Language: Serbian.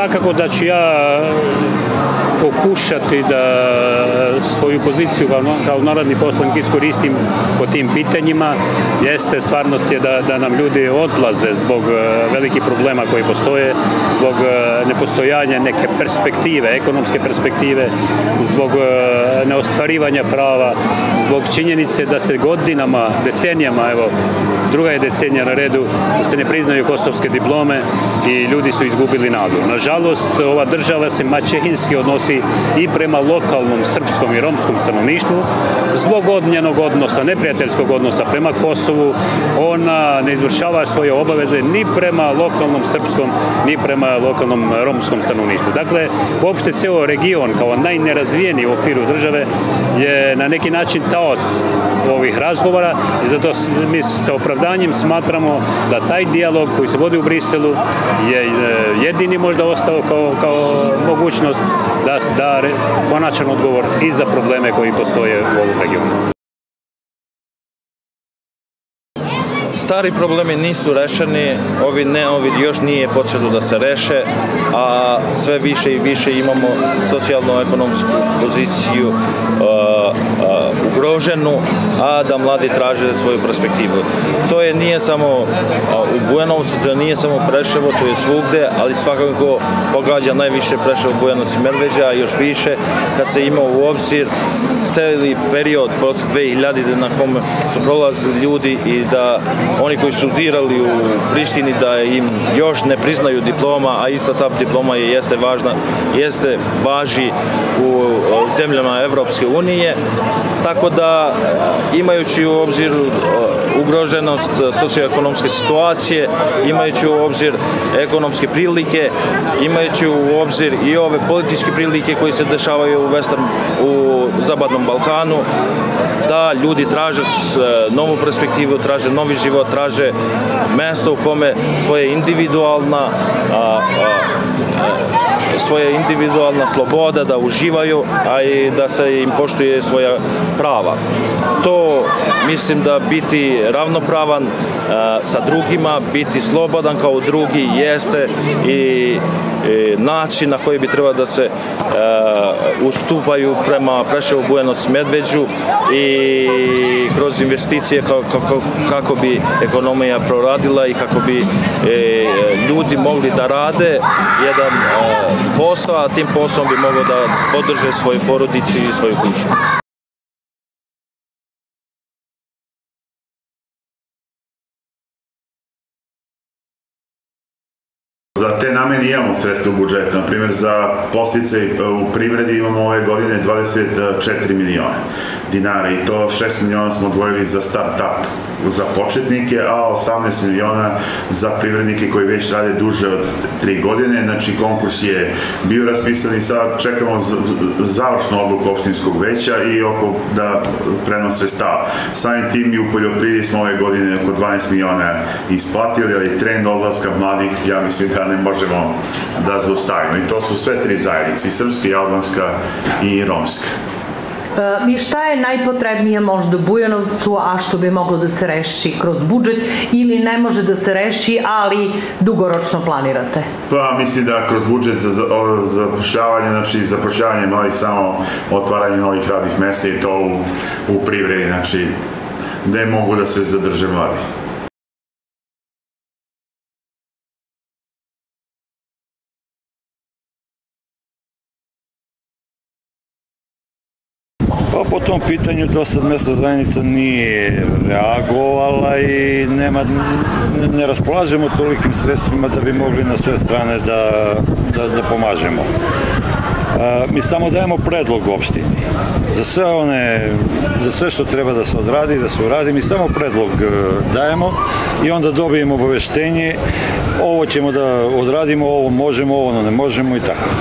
svakako da ću ja pokušati da svoju poziciju kao narodni poslanik iskoristim po tim pitanjima. Jeste, stvarnost je da nam ljudi odlaze zbog velikih problema koji postoje, zbog nepostojanja neke perspektive, ekonomske perspektive, zbog neostvarivanja prava, zbog činjenice da se godinama, decenijama, evo, druga je decenija na redu, da se ne priznaju kosovske diplome i ljudi su izgubili nadu. Nažalost, ova država se maćehinski odnosi i prema lokalnom srpskom i romskom stanovništvu zbog njenog odnosa, neprijateljskog odnosa prema Kosovu. Ona ne izvršava svoje obaveze ni prema lokalnom srpskom, ni prema lokalnom romskom stanovništvu. Dakle, uopšte ceo region kao najnerazvijeniji u okviru države je na neki način taoc ovih razgovora i zato mi sa opravdanjem smatramo da taj dijalog koji se vodi u Briselu je jedini možda ostao kao mogućnost da konačan odgovor i za probleme koji postoje u ovom regionu. Stari problemi nisu rešeni, ovi još nije počelo da se reše, a sve više i više imamo socijalno-ekonomsku poziciju ugroženu, a da mladi traže svoju perspektivu. To nije samo u Bujanovcu, to nije samo Preševo, to je svugde, ali svakako pogađa najviše Preševo, Bujanovac i Medveđa, još više kad se ima u obzir celi period posle 2000 na kome su prolazili ljudi i da oni koji su studirali u Prištini da im još ne priznaju diploma, a ista ta diploma važi u zemljama Evropske unije. Tako da, imajući u obzir ugroženost socioekonomske situacije, imajući u obzir ekonomske prilike, imajući u obzir i ove političke prilike koje se dešavaju u Zapadnom Balkanu, da ljudi traže novu perspektivu, traže novi život, traže mesto u kome svoja individualna sloboda da uživaju, a i da se im poštuje svoja prava. To mislim da biti ravnopravan sa drugima, biti slobodan kao drugi jeste i način na koji bi trebalo da se ustupaju prema Preševu, Bujanovcu i Medveđu i kroz investicije kako bi ekonomija proradila i kako bi ljudi mogli da rade jedan posao, a tim poslom bi mogli da podrže svoju porodicu i svoju kuću. Za te namene imamo sredstva u budžetu. Na primjer, za podsticaj u privredi imamo ove godine 24 miliona dinara i to 6 miliona smo odvojili za start-up za početnike, a 18 miliona za privrednike koji već rade duže od 3 godine. Znači, konkurs je bio raspisan i sad čekamo završnu odluku opštinskog veća i oko da prenos sredstava. Samim tim i u poljoprivredi smo ove godine oko 12 miliona isplatili, ali trend odlaska mladih, ja mislim da ne možemo da zaustavimo. I to su sve tri zajednice, i srpska, i albanska, i romska. I šta je najpotrebnije možda Bujanovcu, a što bi moglo da se reši kroz budžet ili ne može da se reši, ali dugoročno planirate? Pa mislim da kroz budžet za zapošljavanje, znači zapošljavanje mladih, samo otvaranje novih radnih mesta i to u privredi, znači gde mogu da se zadrže mladi. Pa po tom pitanju do sad mesna zajednica nije reagovala i ne raspolažemo tolikim sredstvima da bi mogli na sve strane da pomažemo. Mi samo dajemo predlog opštini. Za sve što treba da se odradi, da se uradi, mi samo predlog dajemo i onda dobijemo obaveštenje, ovo ćemo da odradimo, ovo možemo, ovo ne možemo i tako.